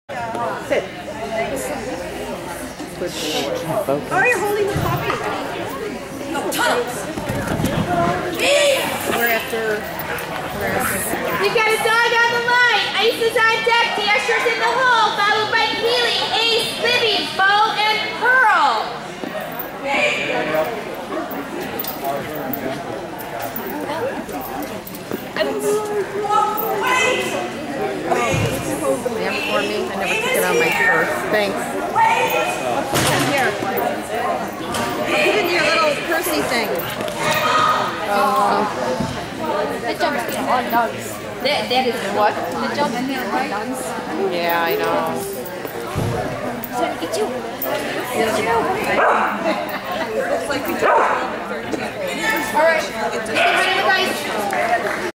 Sit. Good boy. Oh, you're holding the puppy. We're after. We've got a dog on the line. Ice is on deck. Dasher's in the hole, followed by Keely, Ace, Libby, Bo, and Pearl. Lamp for me. I never took it on my purse. Thanks. Here. Put it in your little pursey thing. The jumps get on dogs. That is what? The jumps get on dogs. Yeah, I know. Trying to get you. Looks like we just 13. All right.